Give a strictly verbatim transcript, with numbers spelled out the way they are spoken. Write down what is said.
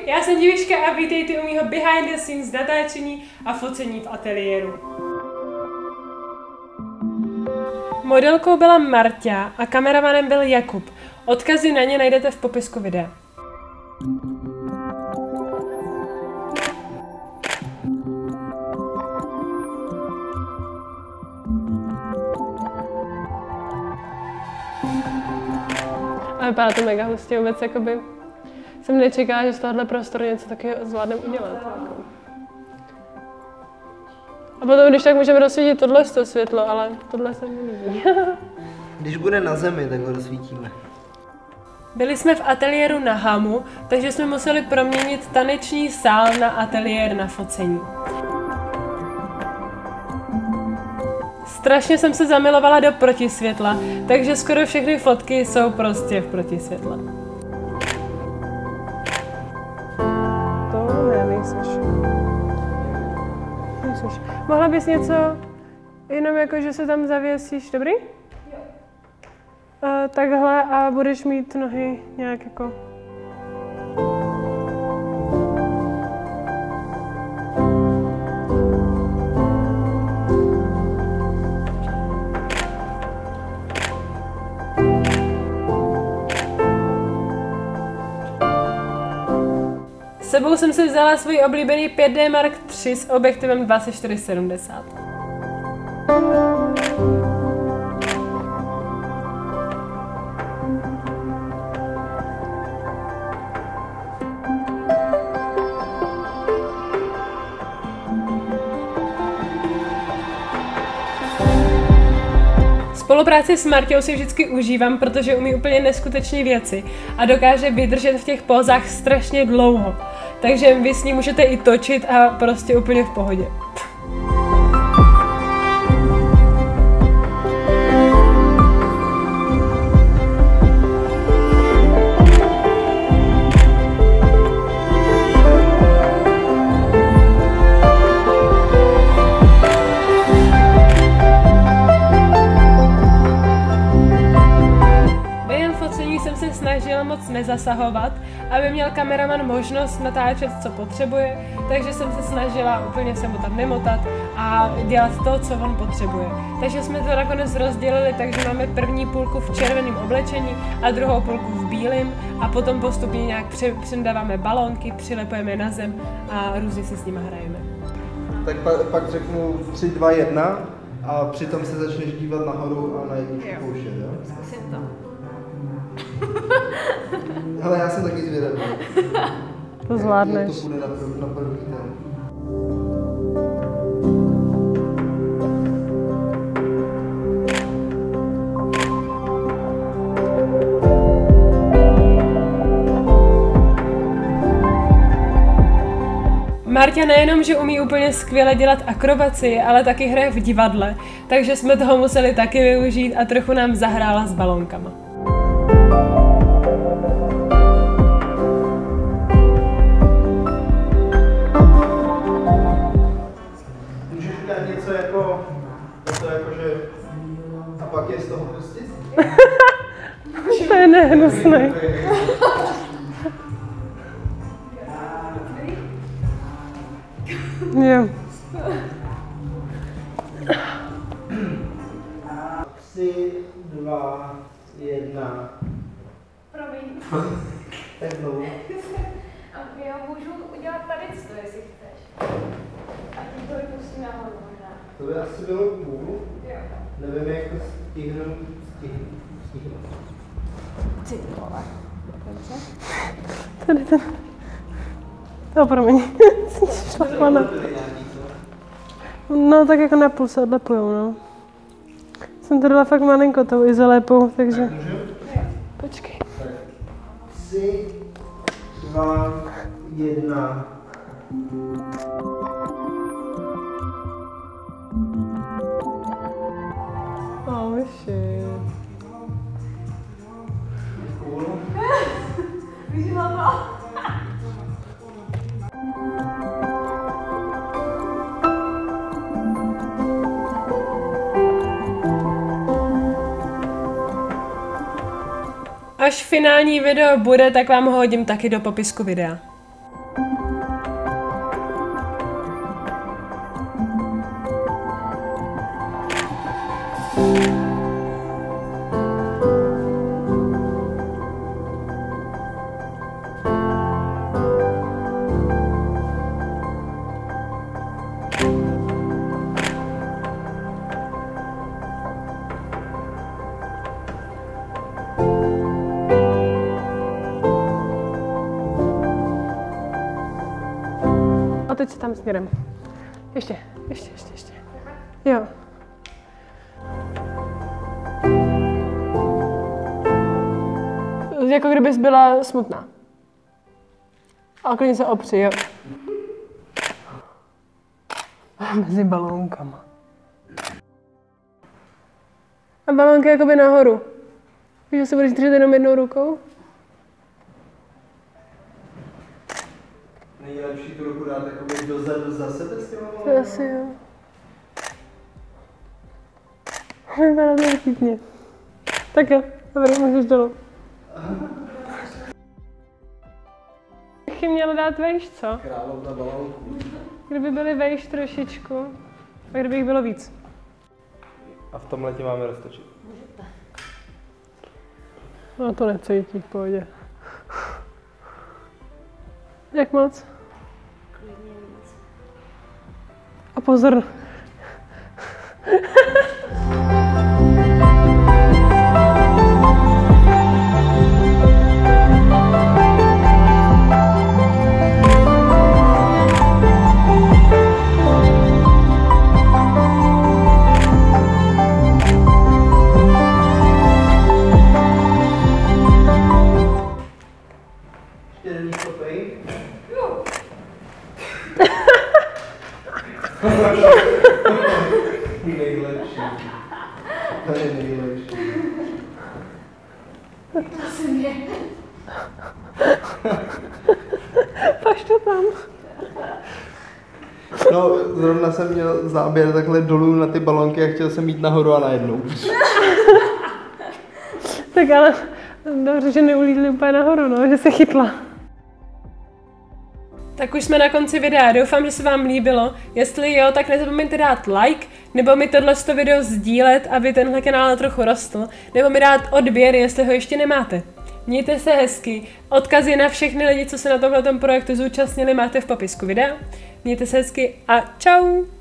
já jsem Diviška a vítejte u mýho behind the scenes natáčení a focení v ateliéru. Modelkou byla Marta a kameramanem byl Jakub. Odkazy na ně najdete v popisku videa. A vypadá to mega hustě, vůbec jakoby jsem nečekala, že z tohohle prostoru něco takového zvládnem udělat. Jako. A potom, když tak můžeme rozsvítit tohle to světlo, ale tohle se mi neví. Když bude na zemi, tak ho rozsvítíme. Byli jsme v ateliéru na Hamu, takže jsme museli proměnit taneční sál na ateliér na focení. Strašně jsem se zamilovala do protisvětla, takže skoro všechny fotky jsou prostě v protisvětle. To ne, nejseš. Nejseš. Mohla bys něco, jenom jako, že se tam zavěsíš, dobrý? Jo. Uh, takhle a budeš mít nohy nějak jako... S sebou jsem si vzala svůj oblíbený pět dé Mark tři s objektivem dvacet čtyři sedmdesát. Spolupráci s Martou si vždycky užívám, protože umí úplně neskutečné věci a dokáže vydržet v těch pózách strašně dlouho. Takže vy s ní můžete i točit a prostě úplně v pohodě. Jsem se snažila moc nezasahovat, aby měl kameraman možnost natáčet, co potřebuje, takže jsem se snažila úplně se motat nemotat a dělat to, co on potřebuje. Takže jsme to nakonec rozdělili, takže máme první půlku v červeném oblečení a druhou půlku v bílém a potom postupně nějak přindáváme balónky, přilepujeme na zem a různě si s nimi hrajeme. Tak pa, pak řeknu tři, dva, jedna a přitom se začneš dívat nahoru a na jedničku pouštět, jo? Zkusím to. Ale já jsem taky zvědavý. To zvládneš. Jak to bude na, prv, na první ten. Marta nejenom, že umí úplně skvěle dělat akrobaci, ale taky hraje v divadle, takže jsme toho museli taky využít a trochu nám zahrála s balónkama. Můžeš udělat něco jako, něco jako, že a pak je z toho pustit? To je nehnusný. Jo. Tři, dva, jedna. Promiň. Tak znovu. A já můžu udělat tady to, jestli chceš. A tím to vypustím nahoru možná. To by asi bylo cool. Jo. Nevím, jak to stihnu. Stihnu. Stihnu. Ty vole. Dobře. Tady ten. To promiň. No tak jako na půl se odlepujou, no. Jsem to dala fakt malinko tou izolepou, takže... Tak můžu? Počkej. Tak. Tři, dva, jedna. Oh shit. Cool. Vyžila to. Až finální video bude, tak vám ho hodím taky do popisku videa. A teď se tam směrem. Ještě, ještě, ještě, ještě. Jo. Jako kdybys byla smutná. A klidně se opři, jo. Mezi balónkama. A balónky jakoby nahoru. Víš, že se budeš držet jenom jednou rukou? Není lepší tu ruku dát jakoby dozadu za sebe s těma balónkama? Asi jo. Vypadá to vtipně. Tak jo, dobrý, můžeš dolů. Bych jim měla dát vejš, co? Královna balónků. Kdyby byly vejš trošičku, a kdyby jich bylo víc. A v tom letě máme roztočit. No to necítí, v pohodě. Jak moc? Klidně víc. A pozor. Nejlepší. To je nejlepší. Prosím mě. Paš to tam. No, zrovna jsem měl záběr takhle dolů na ty balonky a chtěl jsem jít nahoru a najednou. Tak ale dobře, že neulídli úplně nahoru, no, že se chytla. Tak už jsme na konci videa, doufám, že se vám líbilo. Jestli jo, tak nezapomeňte dát like, nebo mi tohle video sdílet, aby tenhle kanál trochu rostl, nebo mi dát odběr, jestli ho ještě nemáte. Mějte se hezky, odkazy na všechny lidi, co se na tomhle projektu zúčastnili, máte v popisku videa. Mějte se hezky a čau!